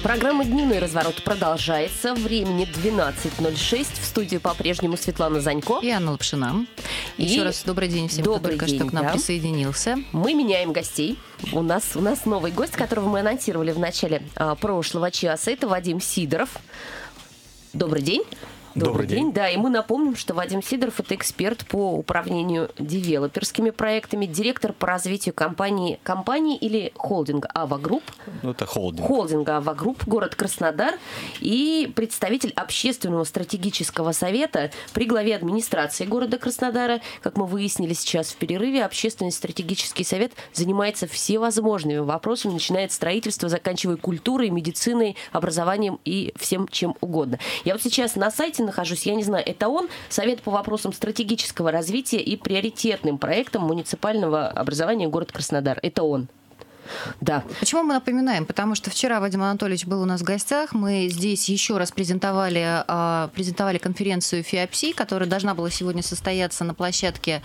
Программа «Дневной разворот» продолжается. Времени 12:06. В студии по-прежнему Светлана Занько и Анна Лапшина. Еще раз добрый день всем, кто только что к нам присоединился. Мы меняем гостей. У нас новый гость, которого мы анонсировали в начале прошлого часа. Это Вадим Сидоров. Добрый день. Добрый день. Да, и мы напомним, что Вадим Сидоров – это эксперт по управлению девелоперскими проектами, директор по развитию компании или холдинга «Ава Групп». Ну, это холдинг. Холдинга «Ава Групп», город Краснодар, и представитель общественного стратегического совета при главе администрации города Краснодара. Как мы выяснили сейчас в перерыве, общественный стратегический совет занимается всевозможными вопросами, начиная от строительства, заканчивая культурой, медициной, образованием и всем чем угодно. Я вот сейчас на сайте нахожусь, я не знаю, это он, Совет по вопросам стратегического развития и приоритетным проектам муниципального образования город Краснодар. Это он. Да. Почему мы напоминаем? Потому что вчера Вадим Анатольевич был у нас в гостях. Мы здесь еще раз презентовали конференцию ФИАПСИ, которая должна была сегодня состояться на площадке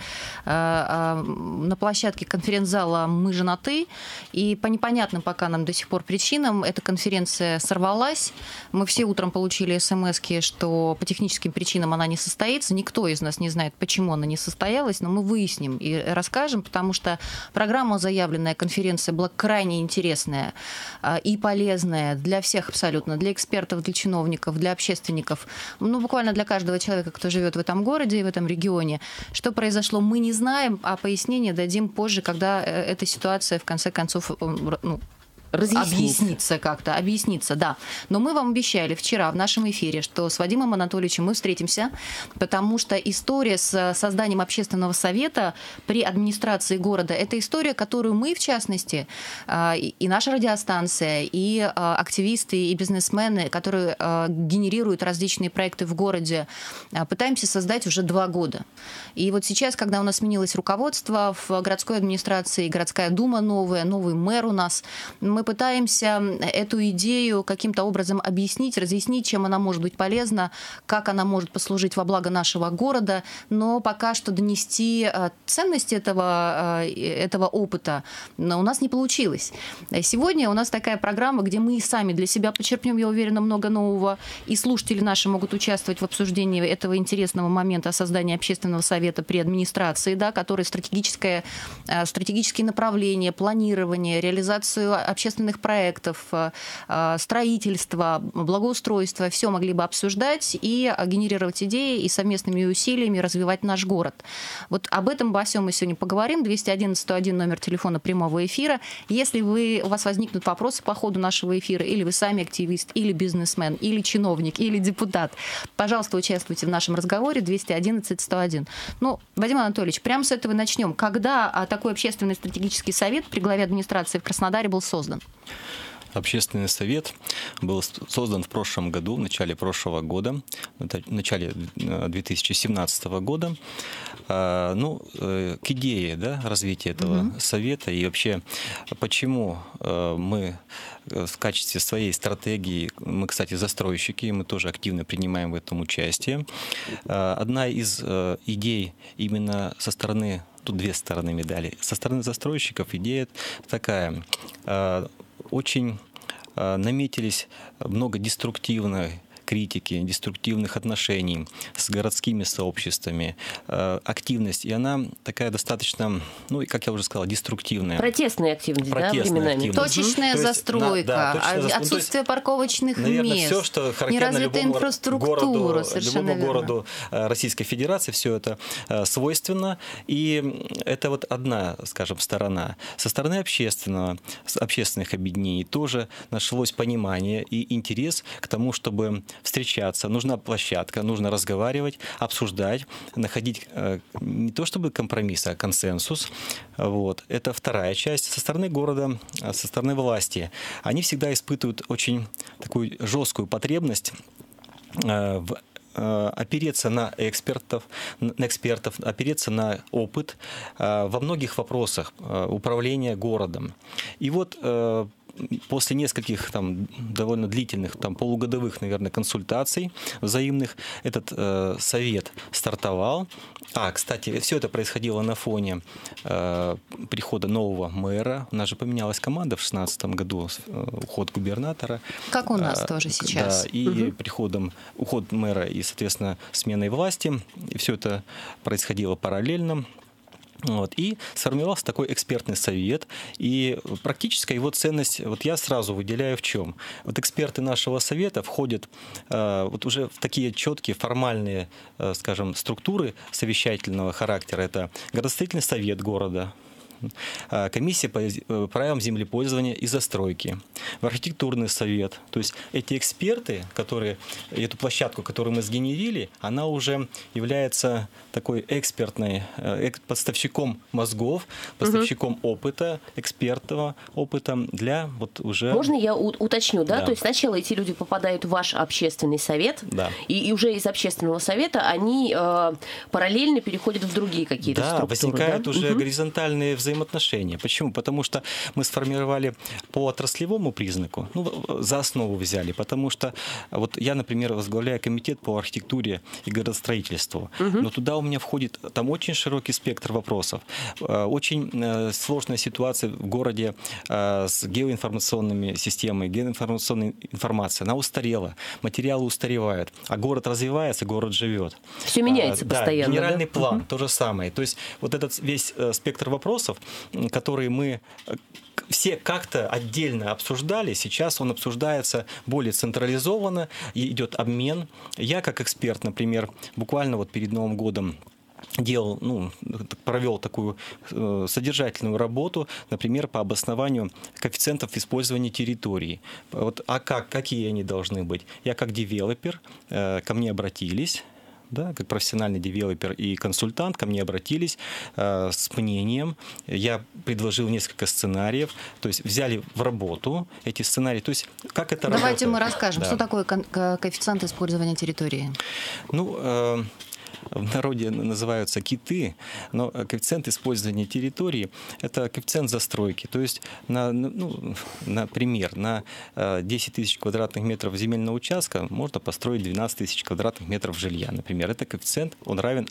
конференц-зала «Мы же на ты». И по непонятным пока нам до сих пор причинам эта конференция сорвалась. Мы все утром получили смс-ки, что по техническим причинам она не состоится. Никто из нас не знает, почему она не состоялась, но мы выясним и расскажем, потому что программа, заявленная конференция, была крайне интересная и полезная для всех абсолютно, для экспертов, для чиновников, для общественников, ну, буквально для каждого человека, кто живет в этом городе и в этом регионе. Что произошло, мы не знаем, а пояснение дадим позже, когда эта ситуация, в конце концов, объясниться, да. Но мы вам обещали вчера в нашем эфире, что с Вадимом Анатольевичем мы встретимся, потому что история с созданием общественного совета при администрации города – это история, которую мы, в частности, и наша радиостанция, и активисты, и бизнесмены, которые генерируют различные проекты в городе, пытаемся создать уже 2 года. И вот сейчас, когда у нас сменилось руководство в городской администрации, городская дума новая, новый мэр у нас, мы пытаемся эту идею каким-то образом объяснить, разъяснить, чем она может быть полезна, как она может послужить во благо нашего города, но пока что донести ценность этого опыта у нас не получилось. Сегодня у нас такая программа, где мы сами для себя почерпнем, я уверена, много нового, и слушатели наши могут участвовать в обсуждении этого интересного момента о создании общественного совета при администрации, да, который стратегические направления, планирование, реализацию общественных проектов, строительство, благоустройство, все могли бы обсуждать и генерировать идеи и совместными усилиями развивать наш город. Вот об этом обо всем мы сегодня поговорим. 211-101 номер телефона прямого эфира. Если у вас возникнут вопросы по ходу нашего эфира, или вы сами активист, или бизнесмен, или чиновник, или депутат, пожалуйста, участвуйте в нашем разговоре. 211-101. Ну, Вадим Анатольевич, прямо с этого начнем. Когда такой общественный стратегический совет при главе администрации в Краснодаре был создан? Общественный совет был создан в прошлом году, в начале прошлого года, в начале 2017 года. К идее, да, развития этого совета и вообще, почему мы в качестве своей стратегии, мы, кстати, застройщики, мы тоже активно принимаем в этом участие. Одна из идей именно со стороны, тут 2 стороны медали, со стороны застройщиков идея такая. Очень наметились много деструктивной критики, деструктивных отношений с городскими сообществами, активность, и она такая достаточно, как я уже сказал, деструктивная. Протестная активность, временами. Точечная застройка, отсутствие парковочных мест, все, что характерно любому городу Российской Федерации, все это свойственно, и это вот одна, скажем, сторона. Со стороны общественных объединений тоже нашлось понимание и интерес к тому, чтобы встречаться, нужна площадка, нужно разговаривать, обсуждать, находить не то чтобы компромисс, а консенсус. Вот. Это вторая часть. Со стороны города, со стороны власти, они всегда испытывают очень такую жесткую потребность опереться на экспертов, опереться на опыт во многих вопросах управления городом. И вот после нескольких там довольно длительных, там полугодовых, наверное, консультаций взаимных, этот совет стартовал. Кстати, все это происходило на фоне прихода нового мэра. У нас же поменялась команда в 2016 году, уход губернатора. Как у нас тоже сейчас. Да, и уход мэра и, соответственно, сменой власти. И все это происходило параллельно. И сформировался такой экспертный совет, и практическая его ценность, я сразу выделяю в чем. Эксперты нашего совета входят уже в такие четкие формальные, скажем, структуры совещательного характера. Это градостроительный совет города, комиссия по правилам землепользования и застройки, в архитектурный совет. То есть эти эксперты, эту площадку, которую мы сгенерили, она уже является такой экспертной, поставщиком мозгов, поставщиком опыта, экспертного опыта для уже... Можно я уточню, да? Да. То есть сначала эти люди попадают в ваш общественный совет, да. и уже из общественного совета они параллельно переходят в другие какие-то структуры. Возникают да? уже горизонтальные взаимоотношения. Почему? Потому что мы сформировали по отраслевому признаку, за основу взяли, потому что я, например, возглавляю комитет по архитектуре и градостроительству, но туда у меня входит там очень широкий спектр вопросов. Очень сложная ситуация в городе с геоинформационными системами, геоинформационной информацией. Она устарела, материалы устаревают, а город развивается, город живет. Все меняется постоянно. Генеральный план то же самое. То есть этот весь спектр вопросов, которые мы все как-то отдельно обсуждали, сейчас он обсуждается более централизованно, и идет обмен. Я как эксперт, например, буквально перед Новым годом провел такую содержательную работу, например, по обоснованию коэффициентов использования территории. Какие они должны быть? Я как девелопер, ко мне обратились, как профессиональный девелопер и консультант, ко мне обратились с мнением. Я предложил несколько сценариев, то есть взяли в работу эти сценарии. То есть как это работает? Давайте мы расскажем, что такое коэффициент использования территории. В народе называются киты, но коэффициент использования территории – это коэффициент застройки. То есть, например, на 10 тысяч квадратных метров земельного участка можно построить 12 тысяч квадратных метров жилья. Например, это коэффициент, он равен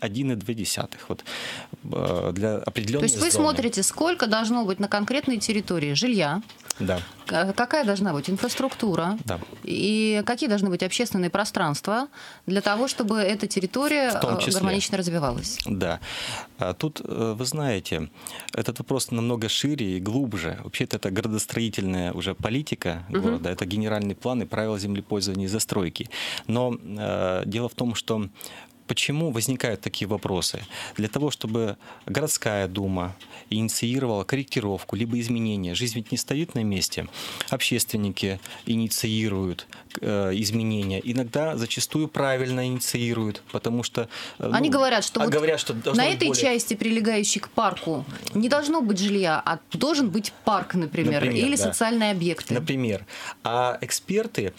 1,2. Для определенной зоны. То есть вы смотрите, сколько должно быть на конкретной территории жилья, да. Какая должна быть инфраструктура, да. И какие должны быть общественные пространства для того, чтобы эта территория гармонично развивалась. Да. Тут, вы знаете, этот вопрос намного шире и глубже. Вообще-то это градостроительная уже политика города, это генеральный план и правила землепользования и застройки. Но дело в том, что почему возникают такие вопросы? Для того, чтобы городская дума инициировала корректировку, либо изменения. Жизнь ведь не стоит на месте. Общественники инициируют изменения. Иногда зачастую правильно инициируют, потому что... Они говорят, что, на этой более... части, прилегающей к парку, не должно быть жилья, а должен быть парк, например или да. социальные объекты. Например. А эксперты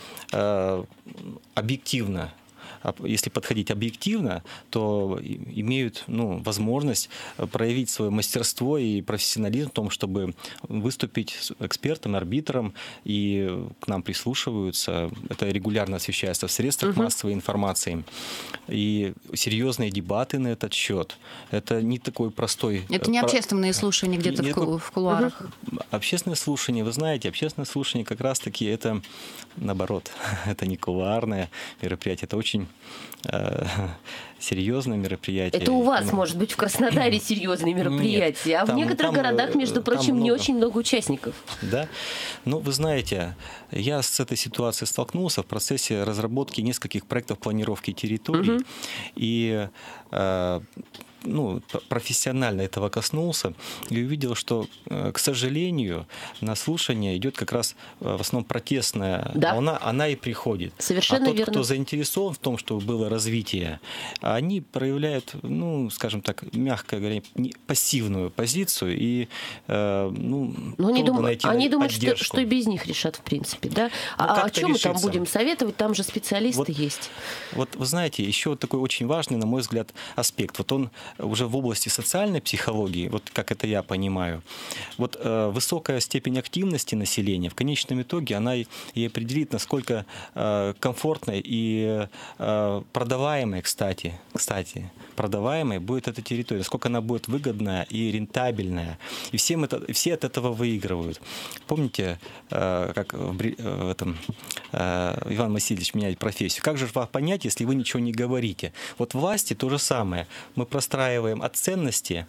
объективно, если подходить объективно, то имеют возможность проявить свое мастерство и профессионализм в том, чтобы выступить с экспертом, арбитром, и к нам прислушиваются. Это регулярно освещается в средствах массовой информации. И серьезные дебаты на этот счет. Это не такой простой... Это не общественные слушания где-то в кулуарах. Общественное слушание, вы знаете, общественное слушание как раз-таки это наоборот. Это не кулуарное мероприятие, это очень серьезное мероприятие. Это у вас, может быть, в Краснодаре серьезные мероприятия, а в некоторых городах, между прочим, не очень много участников. Да. Вы знаете, я с этой ситуацией столкнулся в процессе разработки нескольких проектов планировки территорий. И профессионально этого коснулся и увидел, что, к сожалению, на слушание идет как раз в основном протестная волна, она и приходит. Совершенно верно. Кто заинтересован в том, чтобы было развитие, они проявляют, скажем так, мягко говоря, пассивную позицию и они думают, что и без них решат, в принципе, да? О чем мы там будем советовать? Там же специалисты есть. Вы знаете, еще такой очень важный, на мой взгляд, аспект. Он уже в области социальной психологии, вот как это я понимаю, вот высокая степень активности населения в конечном итоге она и определит, насколько комфортной и продаваемой, кстати, продаваемой будет эта территория, сколько она будет выгодная и рентабельная. И все от этого выигрывают. Помните, как в этом Иван Васильевич меняет профессию? Как же вас понять, если вы ничего не говорите? Вот власти то же самое. Мы простраиваем от ценности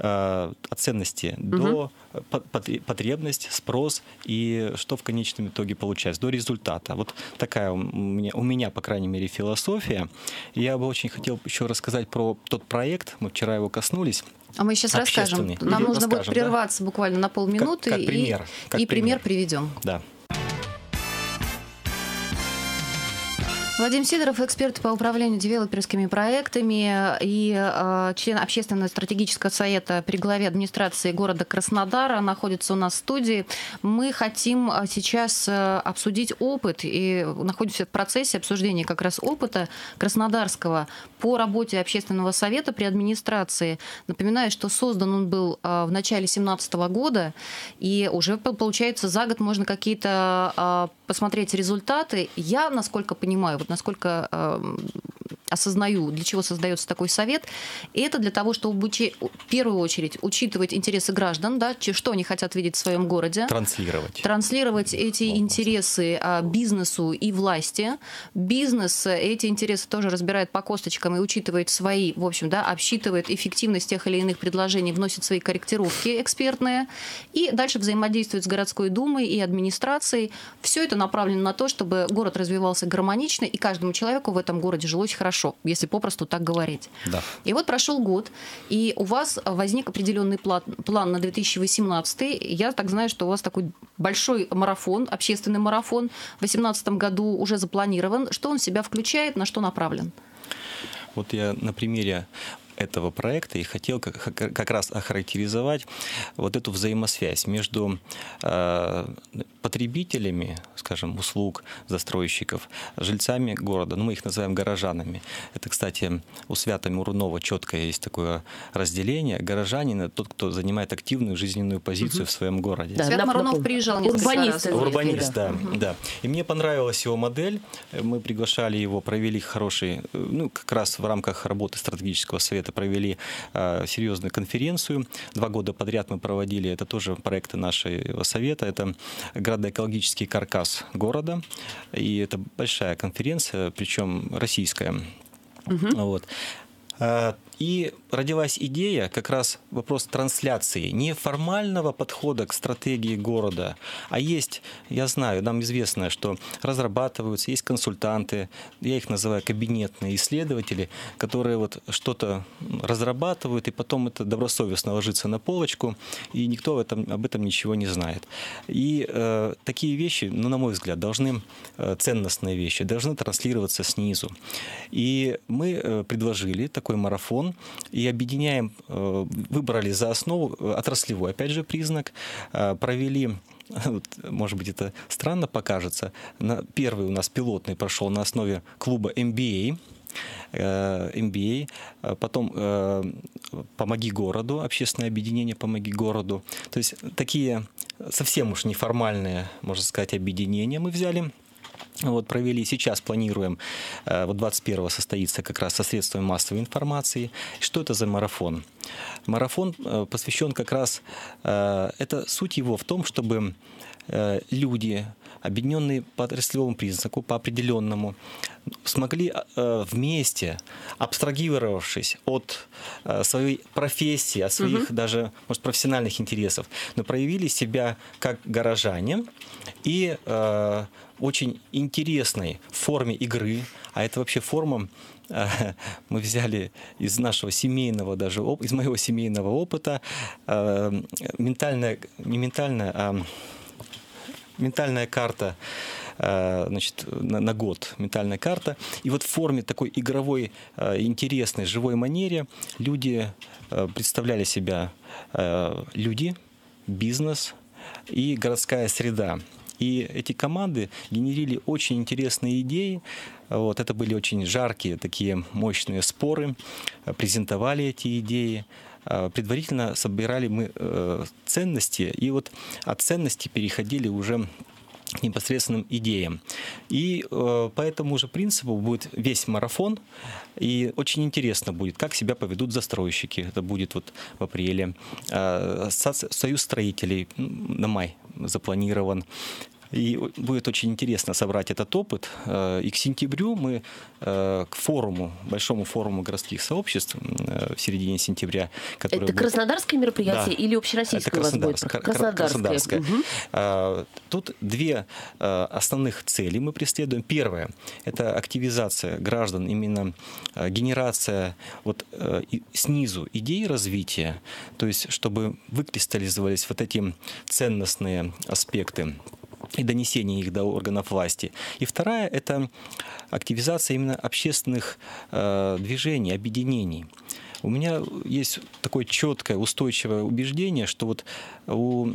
до потребность, спрос и что в конечном итоге получается, до результата. Вот такая у меня, по крайней мере, философия. Я бы очень хотел еще рассказать про тот проект, мы вчера его коснулись. А мы сейчас расскажем. Нам нужно будет прерваться буквально на полминуты и пример приведем. Да. Вадим Сидоров, эксперт по управлению девелоперскими проектами и член Общественного стратегического совета при главе администрации города Краснодара, находится у нас в студии. Мы хотим сейчас обсудить опыт и находимся в процессе обсуждения как раз опыта краснодарского по работе Общественного совета при администрации. Напоминаю, что создан он был в начале 2017 года, и уже, получается, за год можно какие-то посмотреть результаты. Я, насколько понимаю, вот насколько осознаю, для чего создается такой совет, это для того, чтобы в первую очередь учитывать интересы граждан, да, что они хотят видеть в своем городе. Транслировать эти интересы бизнесу и власти. Бизнес эти интересы тоже разбирает по косточкам и учитывает свои, в общем, да, обсчитывает эффективность тех или иных предложений, вносит свои корректировки экспертные и дальше взаимодействует с городской думой и администрацией. Все это направлено на то, чтобы город развивался гармонично и каждому человеку в этом городе жилось хорошо, если попросту так говорить. Да. И вот прошел год, и у вас возник определенный план на 2018. Я так знаю, что у вас такой большой марафон, общественный марафон в 2018 году уже запланирован. Что он в себя включает, на что направлен? Вот я на примере этого проекта и хотел как раз охарактеризовать вот эту взаимосвязь между потребителями, скажем, услуг застройщиков, жильцами города, мы их называем горожанами. Это, кстати, у Свято-Мурунова четко есть такое разделение. Горожанин — это тот, кто занимает активную жизненную позицию в своем городе. Да, Свято-Мурунов приезжал урбанист, да. И мне понравилась его модель. Мы приглашали его, провели хороший, как раз в рамках работы стратегического совета провели серьезную конференцию. 2 года подряд мы проводили, это тоже проекты нашего совета, это градоэкологический каркас города, и это большая конференция, причем российская. Вот. И родилась идея, как раз вопрос трансляции, не формального подхода к стратегии города, а есть, я знаю, нам известно, что разрабатываются, есть консультанты, я их называю кабинетные исследователи, которые вот что-то разрабатывают, и потом это добросовестно ложится на полочку, и никто об этом ничего не знает. И такие вещи, на мой взгляд, ценностные вещи, должны транслироваться снизу. И мы предложили такой марафон, и объединяем, выбрали за основу отраслевой, опять же, признак, провели, может быть, это странно покажется, первый у нас пилотный прошел на основе клуба MBA, потом «Помоги городу», общественное объединение «Помоги городу». То есть такие совсем уж неформальные, можно сказать, объединения мы взяли. Вот, провели, сейчас планируем, вот 21-го состоится как раз со средствами массовой информации. Что это за марафон? Марафон посвящен как раз, это суть его в том, чтобы люди, объединенные по отраслевому признаку, по определенному, смогли вместе, абстрагировавшись от своей профессии, от своих даже, может, профессиональных интересов, но проявили себя как горожане и очень интересной форме игры, а это вообще форма, мы взяли из нашего семейного, даже из моего семейного опыта, ментальная карта, значит, на год, ментальная карта. И вот в форме такой игровой, интересной, живой манере люди представляли себя люди, бизнес и городская среда. И эти команды генерили очень интересные идеи, Вот, это были очень жаркие, такие мощные споры, презентовали эти идеи. Предварительно собирали мы ценности, и вот от ценностей переходили уже к непосредственным идеям. И по этому же принципу будет весь марафон, и очень интересно будет, как себя поведут застройщики. Это будет вот в апреле. Союз строителей на май запланирован. И будет очень интересно собрать этот опыт. И к сентябрю мы к форуму, большому форуму городских сообществ в середине сентября. Это будет... краснодарское мероприятие, да, или общероссийское у вас будет? Краснодарское. Угу. Тут две основных цели мы преследуем. Первое – это активизация граждан, именно генерация вот снизу идей развития, то есть чтобы выкристаллизовались вот эти ценностные аспекты и донесение их до органов власти. И вторая – это активизация именно общественных движений, объединений. У меня есть такое четкое, устойчивое убеждение, что вот у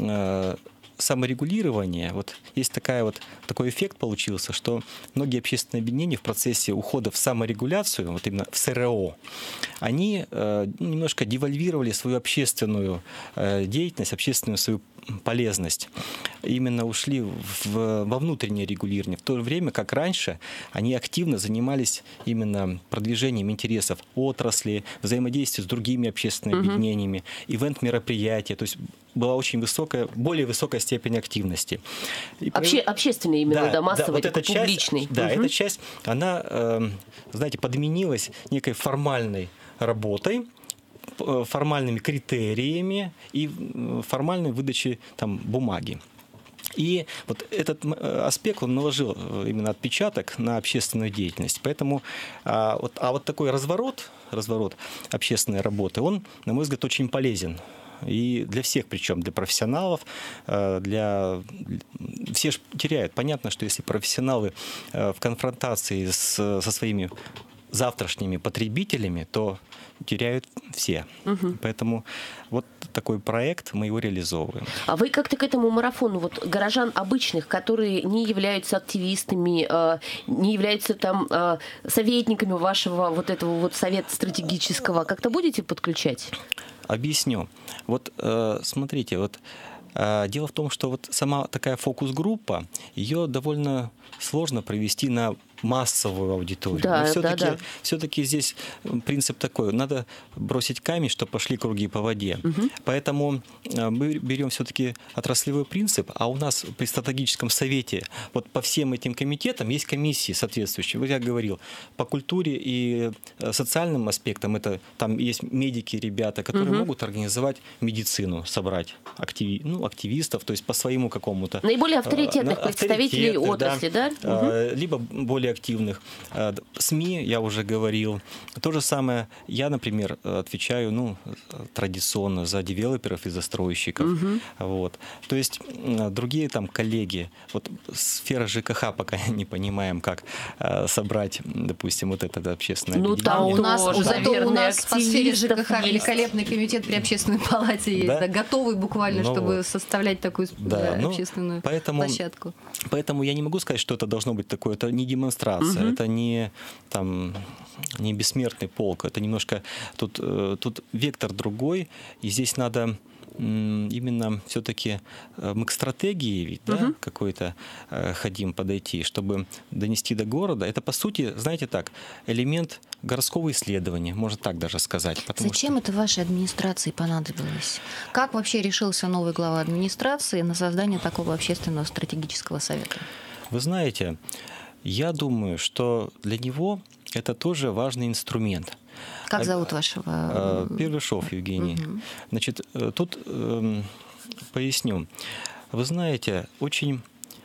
саморегулирования вот есть такой эффект получился, что многие общественные объединения в процессе ухода в саморегуляцию, вот именно в СРО, они немножко девальвировали свою общественную деятельность, общественную свою полезность. Именно ушли во внутреннее регулирование, в то время как раньше они активно занимались именно продвижением интересов отрасли, взаимодействием с другими общественными объединениями, ивент-мероприятия, то есть была очень более высокая степень активности. Общественный именно, да, массовый, да, вот такой публичный. Да, эта часть, она, знаете, подменилась некой формальной работой, формальными критериями и формальной выдачей там бумаги. И вот этот аспект, он наложил именно отпечаток на общественную деятельность. Поэтому вот такой разворот общественной работы, он, на мой взгляд, очень полезен. И для всех, причем для профессионалов, все же теряют. Понятно, что если профессионалы в конфронтации со своими завтрашними потребителями, то теряют все. Поэтому вот такой проект, мы его реализовываем. А вы как-то к этому марафону, вот горожан обычных, которые не являются активистами, не являются там советниками вашего вот этого вот совета стратегического, как-то будете подключать? Объясню. Вот смотрите, вот дело в том, что вот сама такая фокус-группа, ее довольно сложно провести на массовую аудиторию. Да, Но все-таки здесь принцип такой: надо бросить камень, чтобы пошли круги по воде. Поэтому мы берем все-таки отраслевой принцип, а у нас при стратегическом совете вот по всем этим комитетам есть комиссии соответствующие. Вот я говорил, по культуре и социальным аспектам, это там есть медики, ребята, которые могут организовать медицину, собрать активистов, то есть по своему какому-то... Наиболее авторитетных представителей отрасли, да? Либо более активных. СМИ, я уже говорил. То же самое, я, например, отвечаю традиционно за девелоперов и застройщиков. Вот. То есть другие там коллеги, вот сфера ЖКХ пока не понимаем, как собрать, допустим, вот это общественное объединение. У нас по сфере ЖКХ великолепный комитет при общественной палате есть, да, готовый буквально, чтобы составлять такую общественную площадку. Поэтому я не могу сказать, что это должно быть такое, это не демонстрация, это не бессмертный полк, это немножко тут вектор другой, и здесь надо именно все-таки мы к стратегии ведь, какой-то хотим подойти, чтобы донести до города. Это, по сути, знаете так, элемент городского исследования, можно так даже сказать. Зачем это вашей администрации понадобилось? Как вообще решился новый глава администрации на создание такого общественного стратегического совета? Вы знаете, я думаю, что для него это тоже важный инструмент. Как зовут вашего? Первышов Евгений. Значит, тут поясню. Вы знаете, очень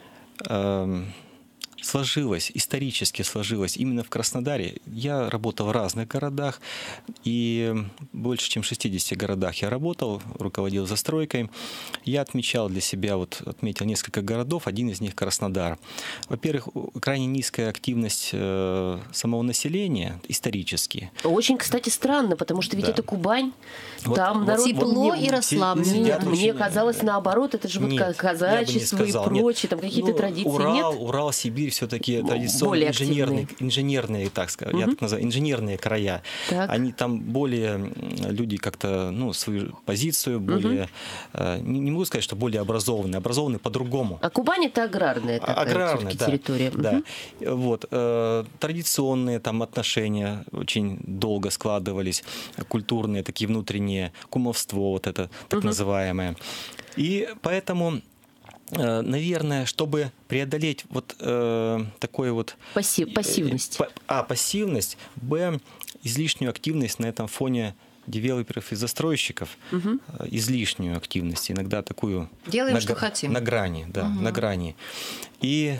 исторически сложилось именно в Краснодаре. Я работал в разных городах, и больше, чем в 60 городах я работал, руководил застройкой. Я отмечал для себя, отметил несколько городов, один из них Краснодар. Во-первых, крайне низкая активность самого населения исторически. Очень, кстати, странно, потому что ведь это Кубань, там народ... Тепло и расслабление. Мне казалось наоборот, это же казачество и прочее, там какие-то традиции. Нет? Урал, Сибирь, Руси все-таки традиционно инженерные, так сказать, я так называю, инженерные края. Так. Они там более, люди как-то, ну, свою позицию более, не могу сказать, что более образованы по-другому. А Кубань это аграрная такая территория. Да. Вот. Традиционные там отношения очень долго складывались, культурные, такие внутренние, кумовство вот это так называемое. И поэтому, наверное, чтобы преодолеть вот такой вот... Пассивность. Пассивность, излишнюю активность на этом фоне девелоперов и застройщиков, излишнюю активность, иногда такую... Делаем, что хотим. На грани, да, на грани. И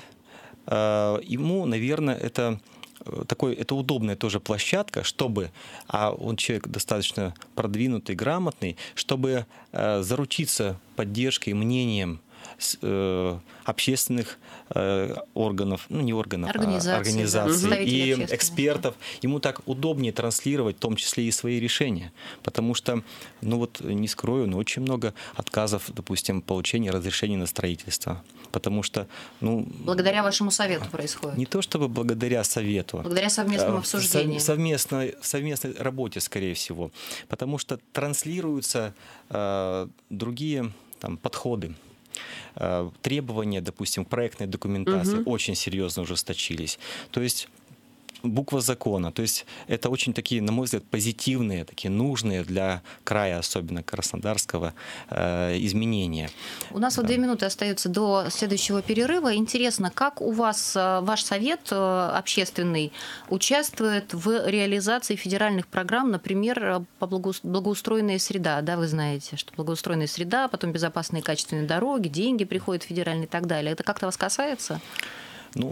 ему, наверное, это удобная тоже площадка, чтобы, а он человек достаточно продвинутый, грамотный, чтобы заручиться поддержкой, мнением общественных органов, ну не органов, организаций и экспертов. Ему так удобнее транслировать, в том числе и свои решения. Потому что, ну вот не скрою, но очень много отказов, допустим, получения разрешений на строительство. Потому что, ну... Благодаря вашему совету происходит? Не то чтобы благодаря совету. Благодаря совместному обсуждению. Совместной работе, скорее всего. Потому что транслируются другие там, подходы. Требования, допустим, проектной документации очень серьезно ужесточились. То есть буква закона. То есть это очень такие, на мой взгляд, позитивные, такие нужные для края, особенно краснодарского, изменения. У нас вот 2 минуты остается до следующего перерыва. Интересно, как у вас ваш совет общественный участвует в реализации федеральных программ, например, по благоустроенная среда, да, вы знаете, что благоустроенная среда, потом безопасные и качественные дороги, деньги приходят федеральные и так далее. Это как-то вас касается? Ну,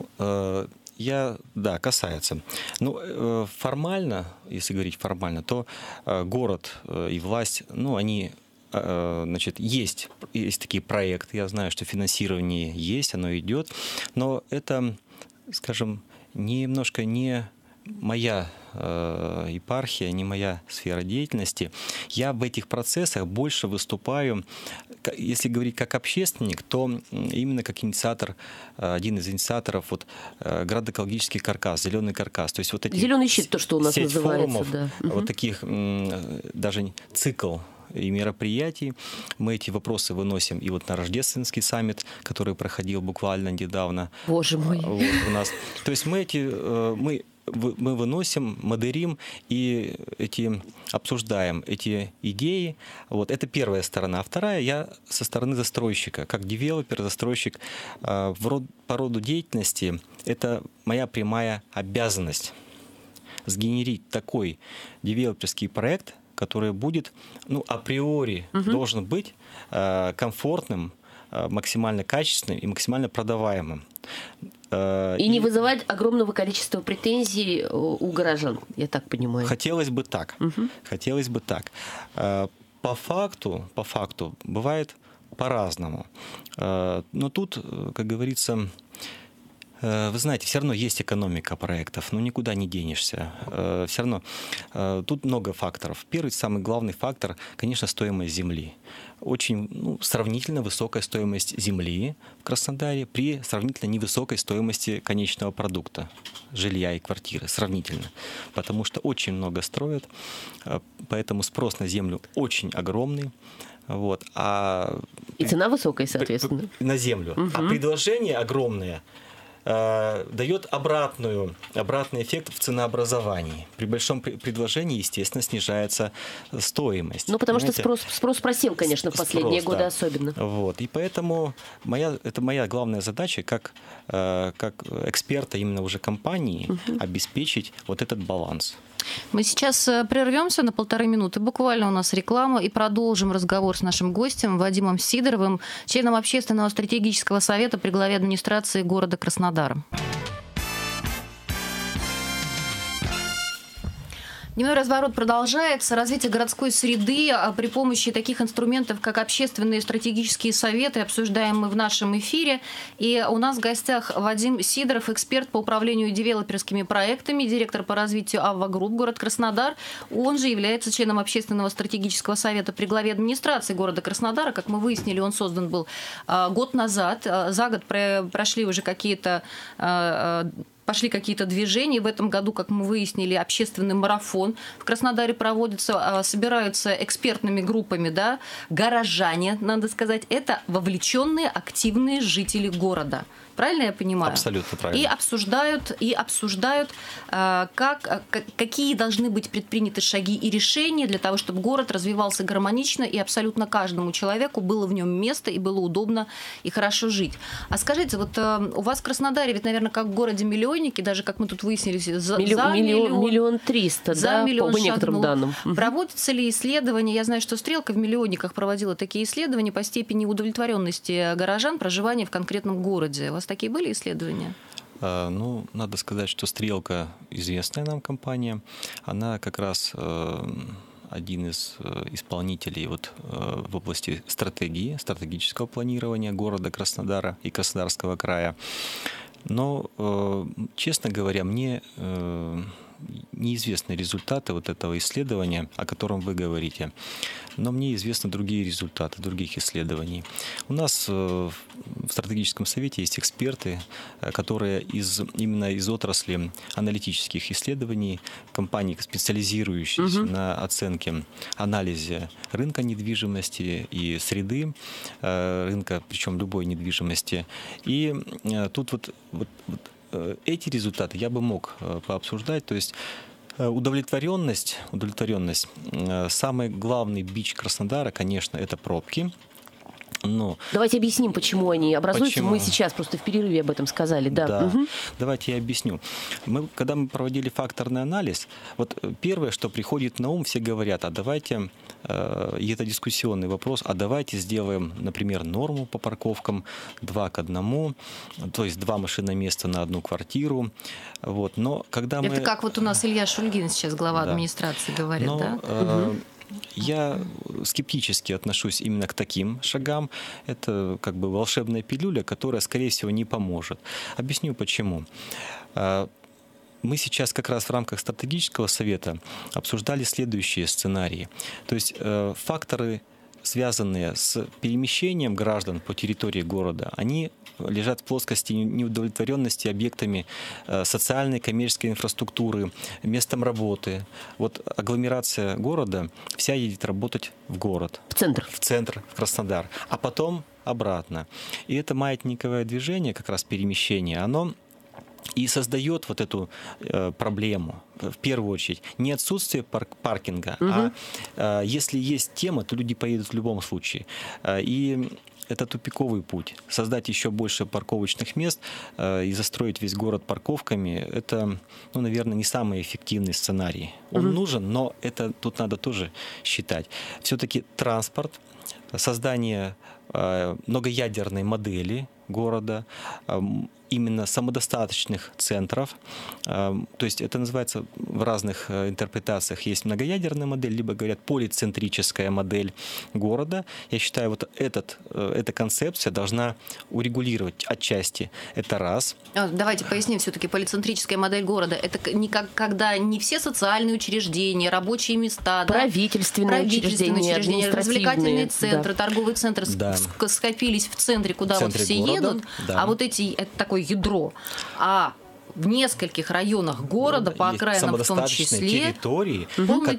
да, касается. Ну, формально, если говорить формально, то город и власть, ну, они, значит, есть такие проекты, я знаю, что финансирование есть, оно идет, но это, скажем, немножко не моя епархия, не моя сфера деятельности. Я в этих процессах больше выступаю, если говорить как общественник, то именно как инициатор, один из инициаторов вот, градоэкологический каркас, зеленый каркас. То есть вот эти зеленый щит, то, что у нас называется. Форумов, да. Вот таких даже цикл и мероприятий. Мы эти вопросы выносим и вот на рождественский саммит, который проходил буквально недавно. Боже мой. Вот у нас. То есть мы выносим, модерим и обсуждаем эти идеи. Вот. Это первая сторона. А вторая, я со стороны застройщика. Как девелопер, застройщик по роду деятельности, это моя прямая обязанность сгенерить такой девелоперский проект, который будет, ну, априори должен быть комфортным, максимально качественным и максимально продаваемым. И не вызывать огромного количества претензий у горожан, я так понимаю. Хотелось бы так. Хотелось бы так. По факту бывает по-разному. Но тут, как говорится, вы знаете, все равно есть экономика проектов, но никуда не денешься. Все равно тут много факторов. Первый, самый главный фактор, конечно, стоимость земли. Очень сравнительно высокая стоимость земли в Краснодаре при сравнительно невысокой стоимости конечного продукта, жилья и квартиры, сравнительно. Потому что очень много строят, поэтому спрос на землю очень огромный. Вот, и цена высокая, соответственно. На землю. А предложение огромное дает обратный эффект в ценообразовании. При большом предложении, естественно, снижается стоимость. Ну, потому что спрос просел, конечно, в последние годы особенно. Вот. И поэтому это моя главная задача, как эксперта именно уже компании, обеспечить вот этот баланс. Мы сейчас прервемся на 1,5 минуты. Буквально у нас реклама. И продолжим разговор с нашим гостем Вадимом Сидоровым, членом Общественного стратегического совета при главе администрации города Краснодара. Дневной разворот продолжается. Развитие городской среды при помощи таких инструментов, как общественные стратегические советы, обсуждаем мы в нашем эфире. И у нас в гостях Вадим Сидоров, эксперт по управлению девелоперскими проектами, директор по развитию АВВА Групп город Краснодар. Он же является членом общественного стратегического совета при главе администрации города Краснодара. Как мы выяснили, он создан был год назад. За год прошли уже пошли какие-то движения. В этом году, как мы выяснили, общественный марафон в Краснодаре проводится, собираются экспертными группами, да, горожане, надо сказать, это вовлеченные активные жители города. Правильно я понимаю? Абсолютно правильно. И обсуждают, какие должны быть предприняты шаги и решения для того, чтобы город развивался гармонично и абсолютно каждому человеку было в нем место и было удобно и хорошо жить. А скажите, вот у вас в Краснодаре, ведь, наверное, как в городе-миллионнике, даже как мы тут выяснили, за миллион триста, да, по некоторым данным. Проводятся ли исследования? Я знаю, что «Стрелка» в «Миллионниках» проводила такие исследования по степени удовлетворенности горожан проживания в конкретном городе. У вас такие были исследования? Ну, надо сказать, что «Стрелка» известная нам компания. Она как раз один из исполнителей в области стратегического планирования города Краснодара и Краснодарского края. Но, честно говоря, мне неизвестны результаты вот этого исследования, о котором вы говорите. Но мне известны другие результаты других исследований. У нас в стратегическом совете есть эксперты, которые именно из отрасли аналитических исследований, компаний, специализирующихся на оценке, анализе рынка недвижимости и среды рынка, причем любой недвижимости. И тут эти результаты я бы мог пообсуждать. То есть удовлетворенность. Самый главный бич Краснодара, конечно, это пробки. Но давайте объясним, почему они образуются. Мы сейчас просто в перерыве об этом сказали. Да. Давайте я объясню. Когда мы проводили факторный анализ, первое, что приходит на ум, все говорят, давайте, и это дискуссионный вопрос, давайте сделаем, например, норму по парковкам 2 к 1, то есть 2 машиноместа на 1 квартиру. Но когда это как у нас Илья Шульгин сейчас, глава администрации, говорит, да? Я скептически отношусь именно к таким шагам. Это как бы волшебная пилюля, которая, скорее всего, не поможет. Объясню почему. Мы сейчас как раз в рамках стратегического совета обсуждали следующие сценарии. То есть факторы, связанные с перемещением граждан по территории города, они лежат в плоскости неудовлетворенности объектами социальной, коммерческой инфраструктуры, местом работы. Агломерация города вся едет работать в город. В центр, в Краснодар. А потом обратно. И это маятниковое движение, как раз перемещение, оно и создает эту проблему. В первую очередь, не отсутствие паркинга, а если есть тема, то люди поедут в любом случае. И это тупиковый путь. Создать еще больше парковочных мест и застроить весь город парковками – это, наверное, не самый эффективный сценарий. Он нужен, но это тут надо тоже считать. Все-таки транспорт, создание многоядерной модели города, именно самодостаточных центров. То есть это называется в разных интерпретациях. Есть многоядерная модель, либо говорят полицентрическая модель города. Я считаю, эта концепция должна урегулировать отчасти. Это раз. Давайте поясним все-таки. Полицентрическая модель города – это когда не все социальные учреждения, рабочие места, правительственные учреждения, развлекательные центры, торговые центры скопились в центре, куда все едут. Да. А это такое ядро. А в нескольких районах города, по окраинам в том числе, территории,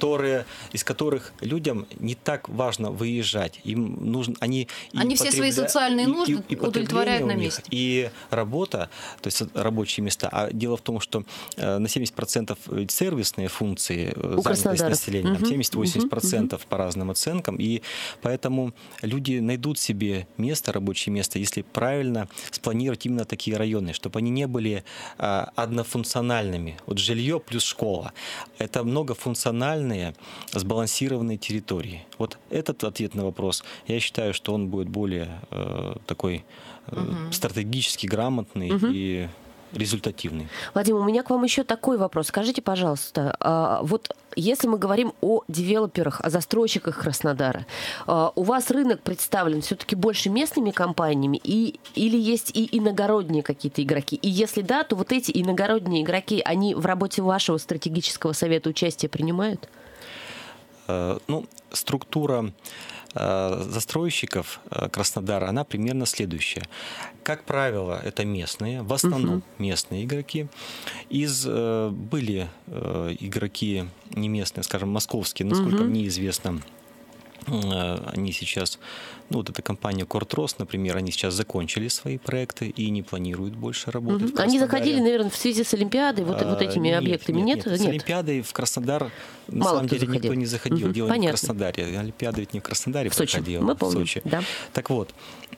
из которых людям не так важно выезжать. Им нужно, они все свои социальные нужды удовлетворяют на месте. И работа, то есть рабочие места. А дело в том, что на 70% сервисные функции занятость населения, 70-80% по разным оценкам. И поэтому люди найдут себе рабочее место, если правильно спланировать именно такие районы, чтобы они не были однофункциональными. Жилье плюс школа. Это многофункциональные, сбалансированные территории. Этот ответ на вопрос, я считаю, что он будет более такой стратегически грамотный и результативный. Вадим, у меня к вам еще такой вопрос. Скажите, пожалуйста, вот если мы говорим о девелоперах, о застройщиках Краснодара, у вас рынок представлен все-таки больше местными компаниями или есть и иногородние какие-то игроки? И если да, то вот эти иногородние игроки, они в работе вашего стратегического совета участие принимают? Ну, структура застройщиков Краснодара, она примерно следующая. Как правило, это местные, в основном местные игроки. Были игроки не местные, скажем, московские, насколько мне известно, они сейчас, ну, вот эта компания Кортрос, например, они сейчас закончили свои проекты и не планируют больше работать. Они заходили, наверное, в связи с Олимпиадой, вот этими объектами, нет? С Олимпиадой в Краснодар на самом деле никто не заходил. Дело не в Краснодаре. Олимпиада ведь не в Краснодаре проходила, мы помним, в Сочи. Да. Так вот,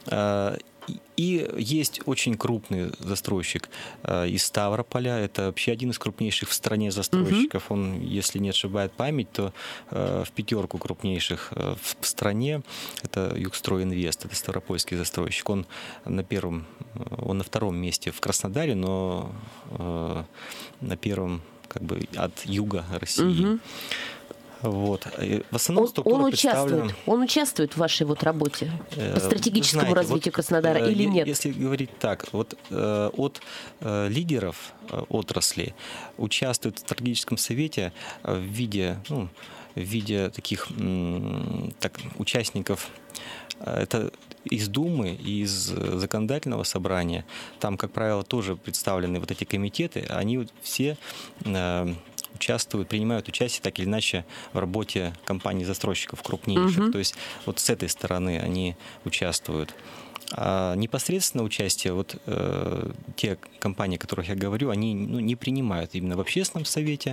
и есть очень крупный застройщик из Ставрополя. Это вообще один из крупнейших в стране застройщиков. Он, если не ошибает память, то в 5 крупнейших в стране. Это Югстройинвест, это ставропольский застройщик. Он на 2-м месте в Краснодаре, но на 1-м как бы от юга России. Вот. В основном он участвует в вашей вот работе по стратегическому развитию Краснодара или нет? Если говорить так, вот от лидеров отрасли участвуют в стратегическом совете в виде таких участников. Это из Думы, из законодательного собрания. Там, как правило, тоже представлены вот эти комитеты. Они все принимают участие так или иначе в работе компаний-застройщиков крупнейших. То есть вот с этой стороны они участвуют. А непосредственно участие, те компании, о которых я говорю, они не принимают именно в общественном совете.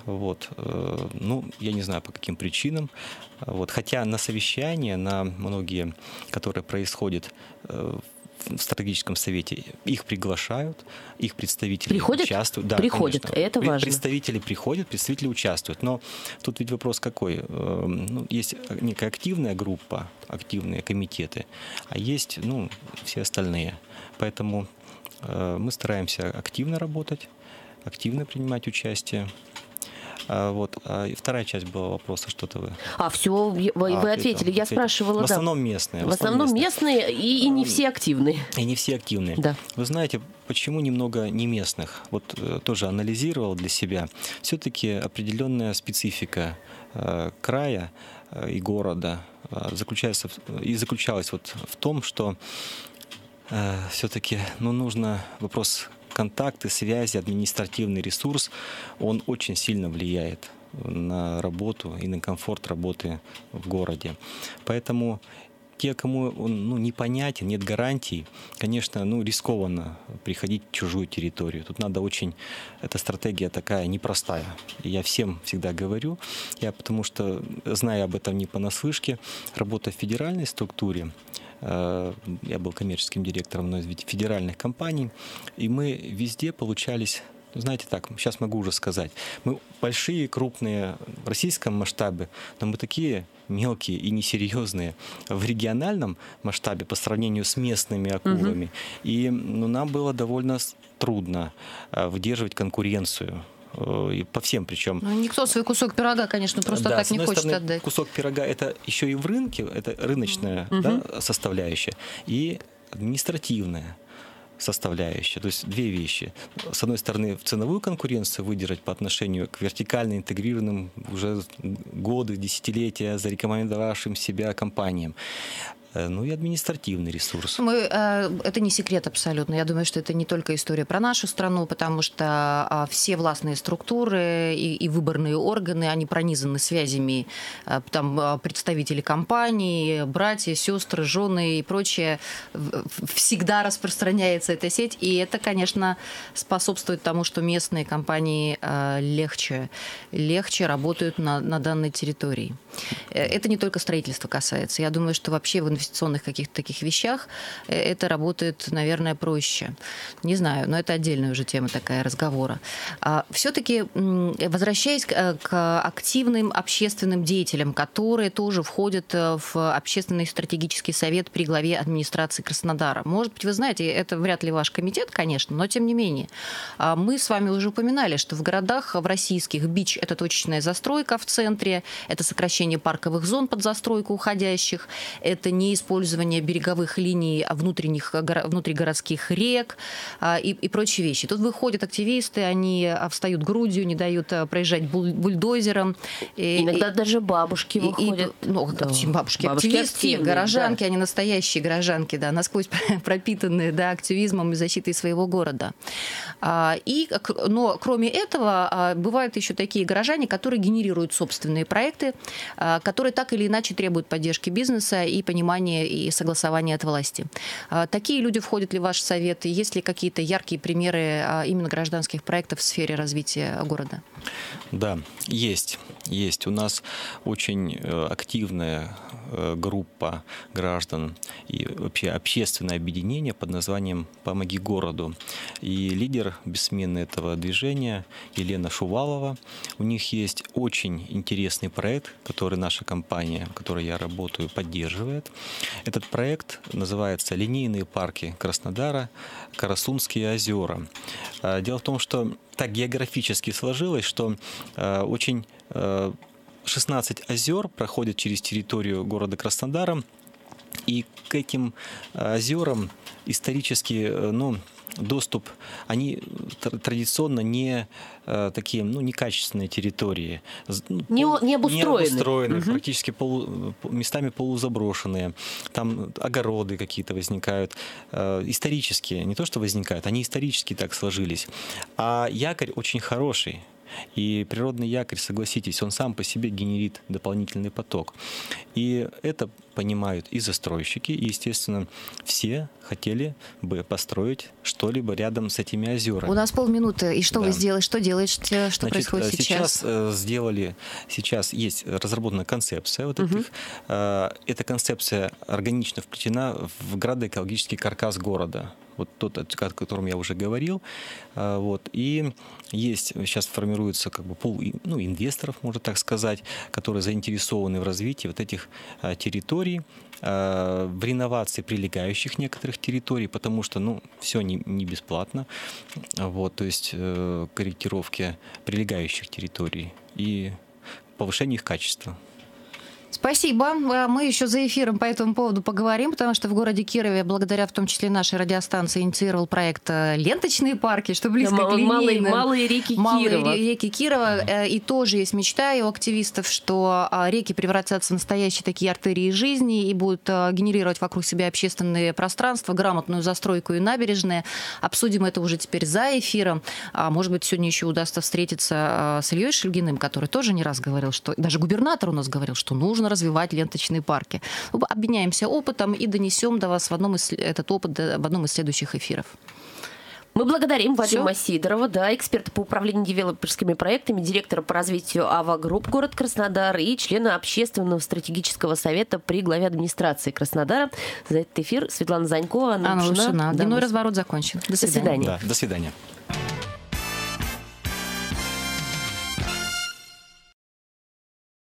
Я не знаю, по каким причинам. Хотя на совещания, на многие, которые происходят в стратегическом совете, их приглашают, их представители участвуют. Да, приходят, конечно. Это важно. Представители приходят, представители участвуют. Но тут ведь вопрос какой? Есть некая активная группа, активные комитеты, а есть все остальные. Поэтому мы стараемся активно работать, активно принимать участие. И вторая часть была вопроса, что-то вы... Все, вы ответили. Я спрашивала, В основном местные. В основном местные и не все активные. И не все активные. Да. Вы знаете, почему немного не местных? Тоже анализировал для себя. Все-таки определенная специфика края и города заключалась в том, что все-таки нужно вопрос... Контакты, связи, административный ресурс, он очень сильно влияет на работу и на комфорт работы в городе. Поэтому те, кому он непонятен, нет гарантий, конечно, рискованно приходить в чужую территорию. Тут надо эта стратегия такая непростая. И я всем всегда говорю, потому что, зная об этом не понаслышке, работа в федеральной структуре, я был коммерческим директором одной из федеральных компаний, и мы везде получались, знаете так, сейчас могу уже сказать, мы большие, крупные в российском масштабе, но мы такие мелкие и несерьезные в региональном масштабе по сравнению с местными акулами. И нам было довольно трудно выдерживать конкуренцию. И по всем причем. Никто свой кусок пирога, конечно, просто так не хочет отдать. Кусок пирога это еще и в рынке, это рыночная составляющая и административная составляющая. То есть две вещи. С одной стороны, ценовую конкуренцию выдержать по отношению к вертикально интегрированным уже годы, десятилетия зарекомендовавшим себя компаниям. И административный ресурс. Это не секрет абсолютно. Я думаю, что это не только история про нашу страну, потому что все властные структуры и выборные органы, они пронизаны связями представителей компаний, братья, сестры, жены и прочее. Всегда распространяется эта сеть, и это, конечно, способствует тому, что местные компании легче работают на данной территории. Это не только строительство касается. Я думаю, что вообще в инвестиционных каких-то таких вещах это работает, наверное, проще. Не знаю, но это отдельная уже тема такая разговора. Все-таки, возвращаясь к активным общественным деятелям, которые тоже входят в общественный стратегический совет при главе администрации Краснодара. Может быть, вы знаете, это вряд ли ваш комитет, конечно, но тем не менее. Мы с вами уже упоминали, что в городах в российских бич – это точечная застройка в центре, это сокращение парковых зон под застройку уходящих, это неиспользование береговых линий внутригородских рек и прочие вещи. Тут выходят активисты, они встают грудью, не дают проезжать бульдозером. Иногда даже бабушки выходят. Бабушки активистки, горожанки, они настоящие горожанки, да, насквозь пропитанные, да, активизмом и защитой своего города. Но кроме этого, бывают еще такие горожане, которые генерируют собственные проекты, которые так или иначе требуют поддержки бизнеса и понимания и согласования от власти. Такие люди входят ли в ваш совет? Есть ли какие-то яркие примеры именно гражданских проектов в сфере развития города? Да, есть. У нас очень активная группа граждан и вообще общественное объединение под названием «Помоги городу». И лидер бессменный этого движения Елена Шувалова. У них есть очень интересный проект, который наша компания, в которой я работаю, поддерживает. Этот проект называется «Линейные парки Краснодара. Карасунские озера». Дело в том, что так географически сложилось, что очень 16 озер проходят через территорию города Краснодара, и к этим озерам исторически, доступ, они традиционно не такие, некачественные территории. Не обустроены. Практически местами полузаброшенные. Там огороды какие-то возникают. Исторические, не то что возникают, они исторически так сложились. А якорь очень хороший. И природный якорь, согласитесь, он сам по себе генерит дополнительный поток. И это понимают и застройщики, и, естественно, все хотели бы построить что-либо рядом с этими озерами. У нас полминуты. И что вы сделали? Что делаете? Что происходит сейчас? Сейчас есть разработана концепция этих. Эта концепция органично вплетена в градоэкологический каркас города. Вот тот, о котором я уже говорил. И есть, сейчас формируется пул инвесторов, можно так сказать, которые заинтересованы в развитии вот этих территорий, в реновации прилегающих некоторых территорий, потому что все не бесплатно. То есть корректировки прилегающих территорий и повышение их качества. Спасибо. Мы еще за эфиром по этому поводу поговорим, потому что в городе Кирове, благодаря в том числе нашей радиостанции, инициировал проект «Ленточные парки», что близко к линейным. Малые реки Кирова. И тоже есть мечта и у активистов, что реки превратятся в настоящие такие артерии жизни и будут генерировать вокруг себя общественные пространства, грамотную застройку и набережные. Обсудим это уже теперь за эфиром. Может быть, сегодня еще удастся встретиться с Ильей Шульгиным, который тоже не раз говорил, что даже губернатор у нас говорил, что нужно развивать ленточные парки. Обменяемся опытом и донесем до вас этот опыт в одном из следующих эфиров. Мы благодарим Вадима Сидорова, эксперта по управлению девелоперскими проектами, директора по развитию АВА Групп город Краснодар и члена общественного стратегического совета при главе администрации Краснодара. За этот эфир Светлана Занькова, Анна Лушина. Дневной разворот закончен. До свидания. До свидания.